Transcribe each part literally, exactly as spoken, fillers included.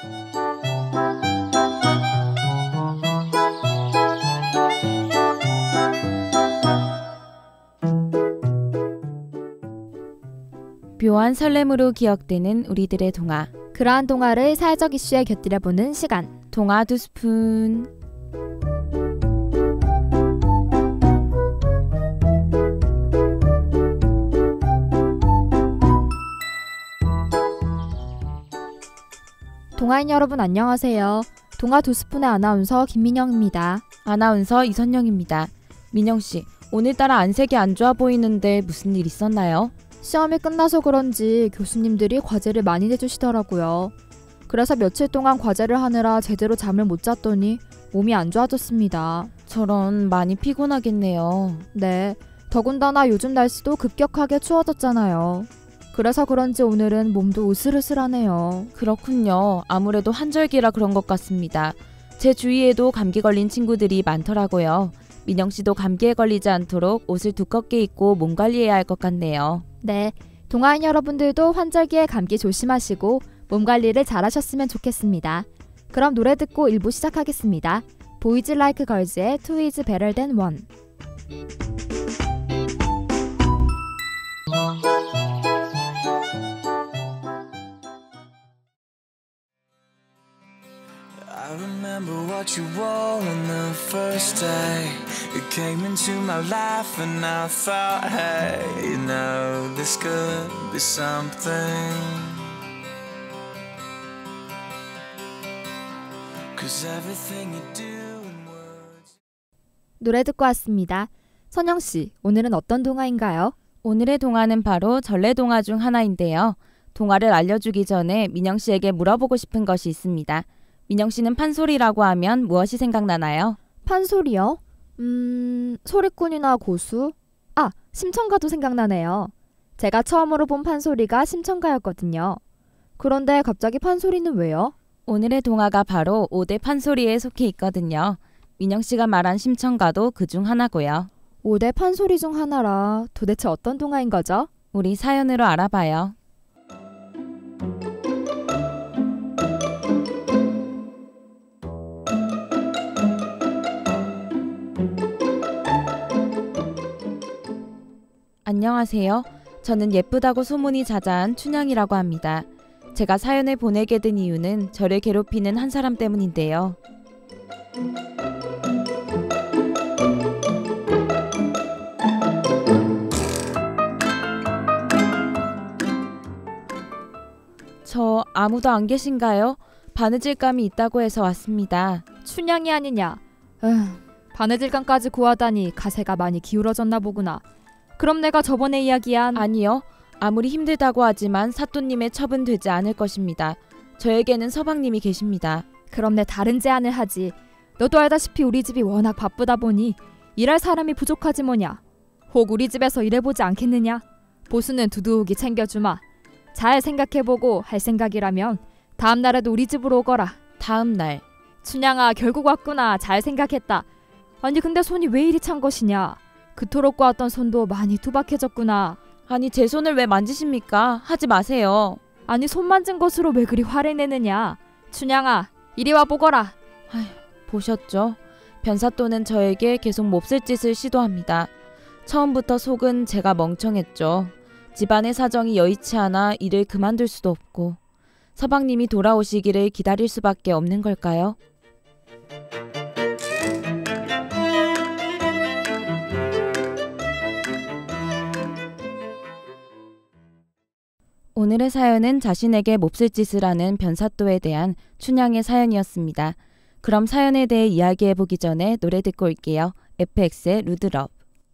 묘한 설렘으로 기억되는 우리들의 동화. 그러한 동화를 사회적 이슈에 곁들여보는 시간. 동화 두 스푼. 동화인 여러분 안녕하세요. 동화 두 스푼의 아나운서 김민영입니다. 아나운서 이선영입니다. 민영씨, 오늘따라 안색이 안 좋아 보이는데 무슨 일 있었나요? 시험이 끝나서 그런지 교수님들이 과제를 많이 내주시더라고요. 그래서 며칠 동안 과제를 하느라 제대로 잠을 못 잤더니 몸이 안 좋아졌습니다. 저런, 많이 피곤하겠네요. 네, 더군다나 요즘 날씨도 급격하게 추워졌잖아요. 그래서 그런지 오늘은 몸도 으슬으슬하네요. 그렇군요. 아무래도 한절기라 그런 것 같습니다. 제 주위에도 감기 걸린 친구들이 많더라고요. 민영씨도 감기에 걸리지 않도록 옷을 두껍게 입고 몸 관리해야 할 것 같네요. 네, 동화인 여러분들도 환절기에 감기 조심하시고 몸 관리를 잘 하셨으면 좋겠습니다. 그럼 노래 듣고 일 부 시작하겠습니다. 보이즈 라이크 걸즈의 Two is better than one. I remember what you wore on the first day. You came into my life and I thought, hey, you know, this could be something. Cause everything you do in words. 노래 듣고 왔습니다. 선영씨, 오늘은 어떤 동화인가요? 오늘의 동화는 바로 전래동화 중 하나인데요. 동화를 알려주기 전에 민영씨에게 물어보고 싶은 것이 있습니다. 민영씨는 판소리라고 하면 무엇이 생각나나요? 판소리요? 음... 소리꾼이나 고수? 아! 심청가도 생각나네요. 제가 처음으로 본 판소리가 심청가였거든요. 그런데 갑자기 판소리는 왜요? 오늘의 동화가 바로 오 대 판소리에 속해 있거든요. 민영씨가 말한 심청가도 그 중 하나고요. 오 대 판소리 중 하나라 도대체 어떤 동화인 거죠? 우리 사연으로 알아봐요. 안녕하세요. 저는 예쁘다고 소문이 자자한 춘향이라고 합니다. 제가 사연을 보내게 된 이유는 저를 괴롭히는 한 사람 때문인데요. 저 아무도 안 계신가요? 바느질감이 있다고 해서 왔습니다. 춘향이 아니냐? 에휴, 바느질감까지 구하다니 가세가 많이 기울어졌나 보구나. 그럼 내가 저번에 이야기한... 아니요. 아무리 힘들다고 하지만 사또님의 첩은 되지 않을 것입니다. 저에게는 서방님이 계십니다. 그럼 내 다른 제안을 하지. 너도 알다시피 우리 집이 워낙 바쁘다 보니 일할 사람이 부족하지 뭐냐. 혹 우리 집에서 일해보지 않겠느냐. 보수는 두둑이 챙겨주마. 잘 생각해보고 할 생각이라면 다음 날에도 우리 집으로 오거라. 다음 날. 춘향아, 결국 왔구나. 잘 생각했다. 아니 근데 손이 왜 이리 찬 것이냐. 그토록 꼬았던 손도 많이 투박해졌구나. 아니 제 손을 왜 만지십니까? 하지 마세요. 아니 손 만진 것으로 왜 그리 화를 내느냐. 춘향아, 이리 와 보거라. 아휴, 보셨죠? 변사또는 저에게 계속 몹쓸 짓을 시도합니다. 처음부터 속은 제가 멍청했죠. 집안의 사정이 여의치 않아 일을 그만둘 수도 없고 서방님이 돌아오시기를 기다릴 수밖에 없는 걸까요? 오늘의 사연은 자신에게 몹쓸 짓을 하는 변사또에 대한 춘향의 사연이었습니다. 그럼 사연에 대해 이야기해보기 전에 노래 듣고 올게요. 에프엑스의 루드럽.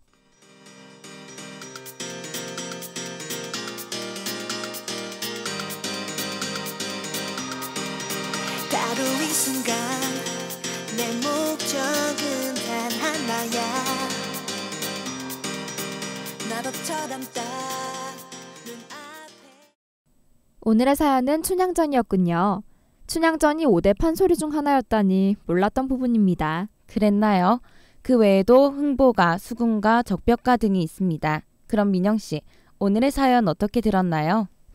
바로 이 순간 내 목적은 단 하나야. 마법처럼 딱 오늘의 사연은 춘향전이었군요. 춘향전이 오 대 판소리 중 하나였다니 몰랐던 부분입니다. 그랬나요? 그 외에도 흥보가, 수군가, 적벽가 등이 있습니다. 그럼 민영씨, 오늘의 사연 어떻게 들었나요?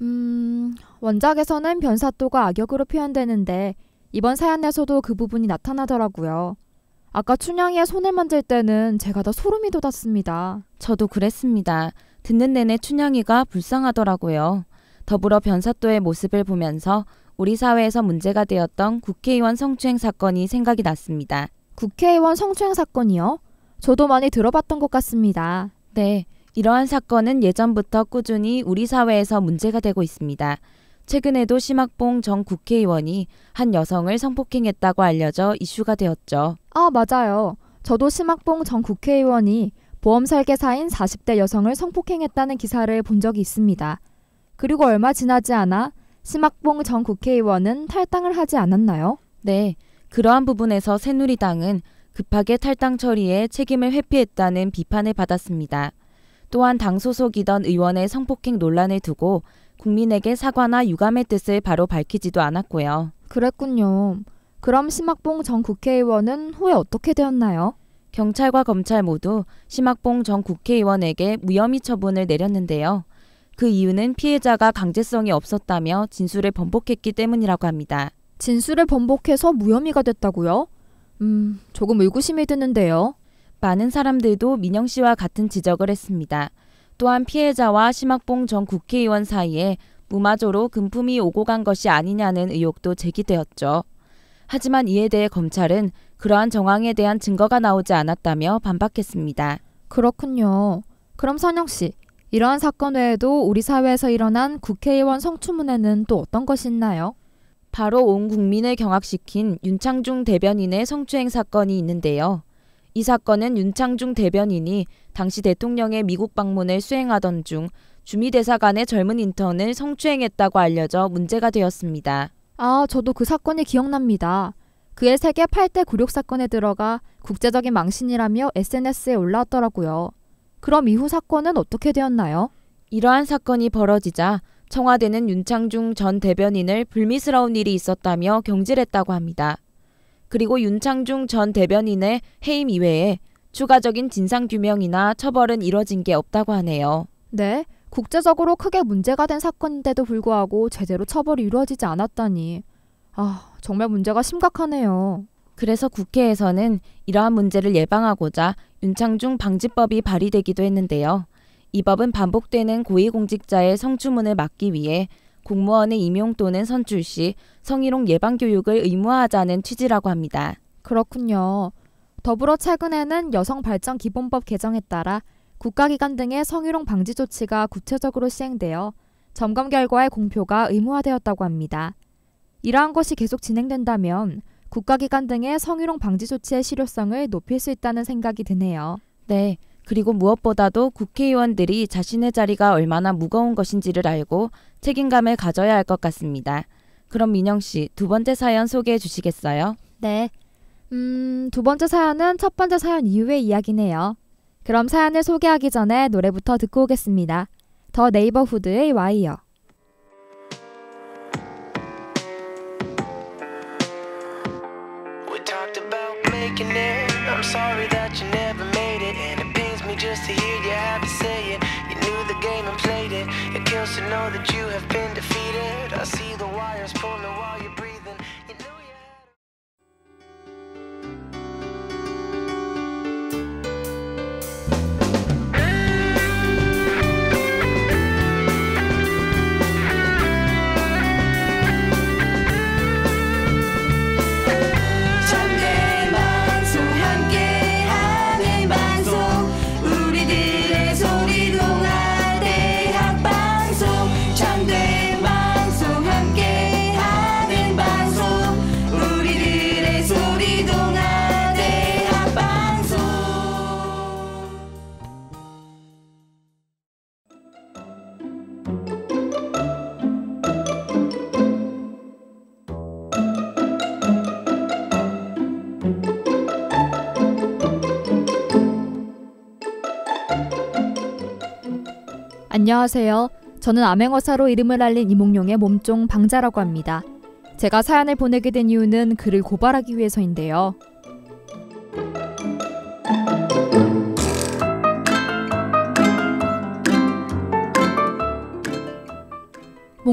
음, 원작에서는 변사또가 악역으로 표현되는데 이번 사연에서도 그 부분이 나타나더라고요. 아까 춘향이의 손을 만질 때는 제가 더 소름이 돋았습니다. 저도 그랬습니다. 듣는 내내 춘향이가 불쌍하더라고요. 더불어 변사또의 모습을 보면서 우리 사회에서 문제가 되었던 국회의원 성추행 사건이 생각이 났습니다. 국회의원 성추행 사건이요? 저도 많이 들어봤던 것 같습니다. 네, 이러한 사건은 예전부터 꾸준히 우리 사회에서 문제가 되고 있습니다. 최근에도 심학봉 전 국회의원이 한 여성을 성폭행했다고 알려져 이슈가 되었죠. 아, 맞아요. 저도 심학봉 전 국회의원이 보험 설계사인 사십 대 여성을 성폭행했다는 기사를 본 적이 있습니다. 그리고 얼마 지나지 않아 심학봉 전 국회의원은 탈당을 하지 않았나요? 네, 그러한 부분에서 새누리당은 급하게 탈당 처리에 책임을 회피했다는 비판을 받았습니다. 또한 당 소속이던 의원의 성폭행 논란을 두고 국민에게 사과나 유감의 뜻을 바로 밝히지도 않았고요. 그랬군요. 그럼 심학봉 전 국회의원은 후에 어떻게 되었나요? 경찰과 검찰 모두 심학봉 전 국회의원에게 무혐의 처분을 내렸는데요. 그 이유는 피해자가 강제성이 없었다며 진술을 번복했기 때문이라고 합니다. 진술을 번복해서 무혐의가 됐다고요? 음, 조금 의구심이 드는데요. 많은 사람들도 민영 씨와 같은 지적을 했습니다. 또한 피해자와 심학봉 전 국회의원 사이에 무마조로 금품이 오고 간 것이 아니냐는 의혹도 제기되었죠. 하지만 이에 대해 검찰은 그러한 정황에 대한 증거가 나오지 않았다며 반박했습니다. 그렇군요. 그럼 선영 씨, 이러한 사건 외에도 우리 사회에서 일어난 국회의원 성추문에는 또 어떤 것이 있나요? 바로 온 국민을 경악시킨 윤창중 대변인의 성추행 사건이 있는데요. 이 사건은 윤창중 대변인이 당시 대통령의 미국 방문을 수행하던 중 주미대사관의 젊은 인턴을 성추행했다고 알려져 문제가 되었습니다. 아, 저도 그 사건이 기억납니다. 그의 세계 팔 대 굴욕 사건에 들어가 국제적인 망신이라며 에스엔에스에 올라왔더라고요. 그럼 이후 사건은 어떻게 되었나요? 이러한 사건이 벌어지자 청와대는 윤창중 전 대변인을 불미스러운 일이 있었다며 경질했다고 합니다. 그리고 윤창중 전 대변인의 해임 이외에 추가적인 진상규명이나 처벌은 이뤄진 게 없다고 하네요. 네, 국제적으로 크게 문제가 된 사건인데도 불구하고 제대로 처벌이 이루어지지 않았다니. 아, 정말 문제가 심각하네요. 그래서 국회에서는 이러한 문제를 예방하고자 윤창중 방지법이 발의되기도 했는데요. 이 법은 반복되는 고위공직자의 성추문을 막기 위해 공무원의 임용 또는 선출 시 성희롱 예방 교육을 의무화하자는 취지라고 합니다. 그렇군요. 더불어 최근에는 여성발전기본법 개정에 따라 국가기관 등의 성희롱 방지 조치가 구체적으로 시행되어 점검 결과의 공표가 의무화되었다고 합니다. 이러한 것이 계속 진행된다면 국가기관 등의 성희롱 방지 조치의 실효성을 높일 수 있다는 생각이 드네요. 네, 그리고 무엇보다도 국회의원들이 자신의 자리가 얼마나 무거운 것인지를 알고 책임감을 가져야 할 것 같습니다. 그럼 민영 씨, 두 번째 사연 소개해 주시겠어요? 네. 음, 두 번째 사연은 첫 번째 사연 이후의 이야기네요. 그럼 사연을 소개하기 전에 노래부터 듣고 오겠습니다. 더 네이버후드의 와이어. We talked about making it. I'm sorry that you never made it, and it pains me just to hear you have to say it. You knew the game and played it. It kills to know that you have been defeated. I see the wires pulling while you're breathing. You knew you had. 안녕하세요. 저는 암행어사로 이름을 알린 이몽룡의 몸종 방자라고 합니다. 제가 사연을 보내게 된 이유는 그를 고발하기 위해서인데요.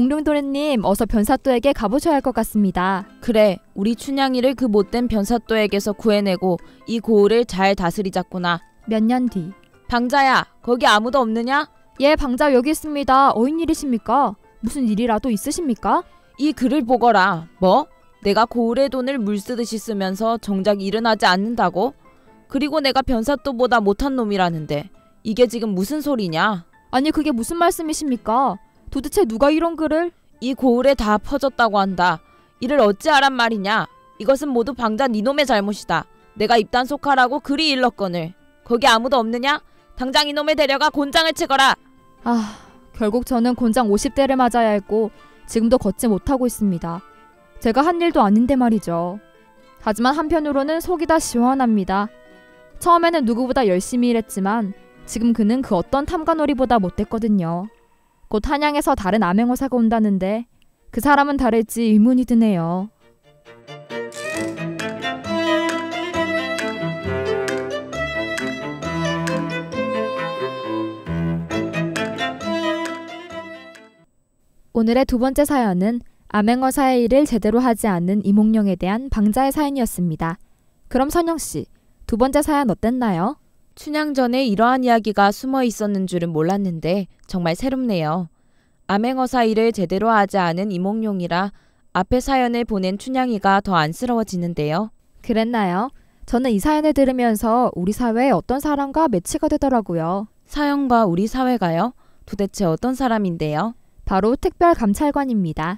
몽룡도련님, 어서 변사또에게 가보셔야 할 것 같습니다. 그래, 우리 춘향이를 그 못된 변사또에게서 구해내고 이 고을을 잘 다스리자꾸나. 몇 년 뒤. 방자야, 거기 아무도 없느냐? 예, 방자 여기 있습니다. 어인 일이십니까? 무슨 일이라도 있으십니까? 이 글을 보거라. 뭐? 내가 고을의 돈을 물쓰듯이 쓰면서 정작 일은 하지 않는다고? 그리고 내가 변사또보다 못한 놈이라는데 이게 지금 무슨 소리냐? 아니, 그게 무슨 말씀이십니까? 도대체 누가 이런 글을? 이 고을에 다 퍼졌다고 한다. 이를 어찌하란 말이냐? 이것은 모두 방자 니놈의 잘못이다. 내가 입단속하라고 그리 일렀거늘. 거기 아무도 없느냐? 당장 이놈을 데려가 곤장을 치거라. 아, 결국 저는 곤장 오십 대를 맞아야 했고 지금도 걷지 못하고 있습니다. 제가 한 일도 아닌데 말이죠. 하지만 한편으로는 속이 다 시원합니다. 처음에는 누구보다 열심히 일했지만 지금 그는 그 어떤 탐관오리보다 못됐거든요. 곧 한양에서 다른 암행어사가 온다는데 그 사람은 다를지 의문이 드네요. 오늘의 두 번째 사연은 암행어사의 일을 제대로 하지 않는 이몽룡에 대한 방자의 사연이었습니다. 그럼 선영씨, 두 번째 사연 어땠나요? 춘향전에 이러한 이야기가 숨어 있었는 줄은 몰랐는데 정말 새롭네요. 암행어사 일을 제대로 하지 않은 이몽룡이라 앞에 사연을 보낸 춘향이가 더 안쓰러워지는데요. 그랬나요? 저는 이 사연을 들으면서 우리 사회에 어떤 사람과 매치가 되더라고요. 사연과 우리 사회가요? 도대체 어떤 사람인데요? 바로 특별감찰관입니다.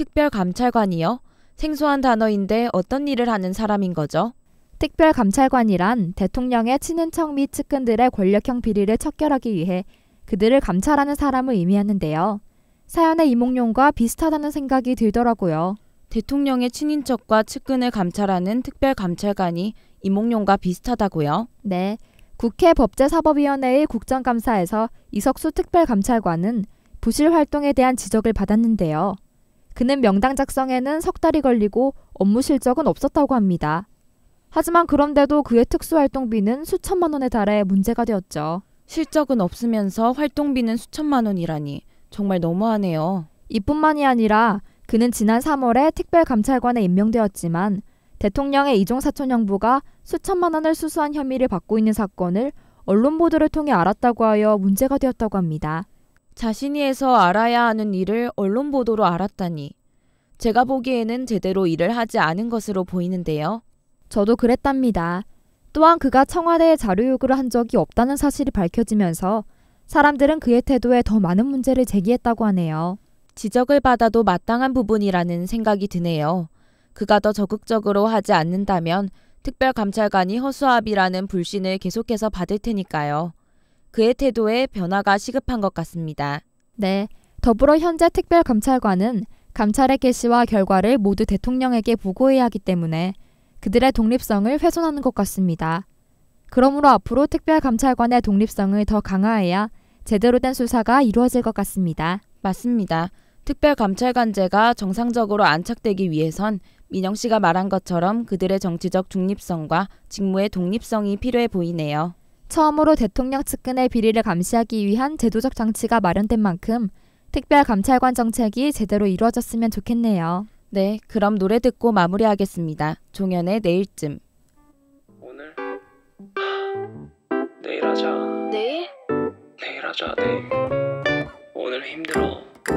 특별감찰관이요? 생소한 단어인데 어떤 일을 하는 사람인 거죠? 특별감찰관이란 대통령의 친인척 및 측근들의 권력형 비리를 척결하기 위해 그들을 감찰하는 사람을 의미하는데요. 사연의 이몽룡과 비슷하다는 생각이 들더라고요. 대통령의 친인척과 측근을 감찰하는 특별감찰관이 이몽룡과 비슷하다고요? 네. 국회 법제사법위원회의 국정감사에서 이석수 특별감찰관은 부실 활동에 대한 지적을 받았는데요. 그는 명당 작성에는 석 달이 걸리고 업무 실적은 없었다고 합니다. 하지만 그런데도 그의 특수활동비는 수천만 원에 달해 문제가 되었죠. 실적은 없으면서 활동비는 수천만 원이라니 정말 너무하네요. 이뿐만이 아니라 그는 지난 삼월에 특별감찰관에 임명되었지만 대통령의 이종사촌 형부가 수천만 원을 수수한 혐의를 받고 있는 사건을 언론 보도를 통해 알았다고 하여 문제가 되었다고 합니다. 자신이 해서 알아야 하는 일을 언론 보도로 알았다니. 제가 보기에는 제대로 일을 하지 않은 것으로 보이는데요. 저도 그랬답니다. 또한 그가 청와대에 자료 요구를 한 적이 없다는 사실이 밝혀지면서 사람들은 그의 태도에 더 많은 문제를 제기했다고 하네요. 지적을 받아도 마땅한 부분이라는 생각이 드네요. 그가 더 적극적으로 하지 않는다면 특별감찰관이 허수아비라는 불신을 계속해서 받을 테니까요. 그의 태도에 변화가 시급한 것 같습니다. 네, 더불어 현재 특별감찰관은 감찰의 개시와 결과를 모두 대통령에게 보고해야 하기 때문에 그들의 독립성을 훼손하는 것 같습니다. 그러므로 앞으로 특별감찰관의 독립성을 더 강화해야 제대로 된 수사가 이루어질 것 같습니다. 맞습니다. 특별감찰관제가 정상적으로 안착되기 위해선 민영 씨가 말한 것처럼 그들의 정치적 중립성과 직무의 독립성이 필요해 보이네요. 처음으로 대통령 측근의 비리를 감시하기 위한 제도적 장치가 마련된 만큼 특별감찰관 정책이 제대로 이루어졌으면 좋겠네요. 네, 그럼 노래 듣고 마무리하겠습니다. 종현의 내일쯤. 오늘 내일 하자. 내일? 내일 하자. 내일. 오늘 힘들어.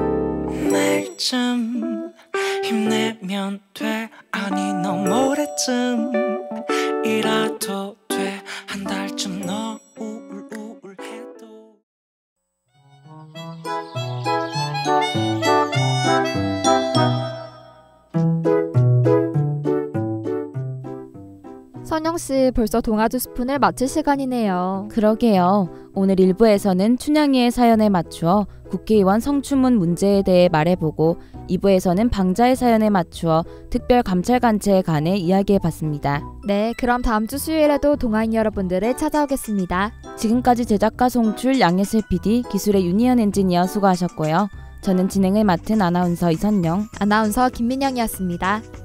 내일쯤 힘내면 돼. 아니 너 모레쯤 이라도 돼. 한 달쯤 너 우울우울해도. 선영씨, 벌써 동화 두 스푼을 마칠 시간이네요. 그러게요. 오늘 일 부에서는 춘향이의 사연에 맞추어 국회의원 성추문 문제에 대해 말해보고 이 부에서는 방자의 사연에 맞추어 특별감찰관제에 관해 이야기해봤습니다. 네, 그럼 다음 주 수요일에도 동화인 여러분들을 찾아오겠습니다. 지금까지 제작과 송출 양예슬 피디, 기술의 유니언 엔지니어 수고하셨고요. 저는 진행을 맡은 아나운서 이선영, 아나운서 김민영이었습니다.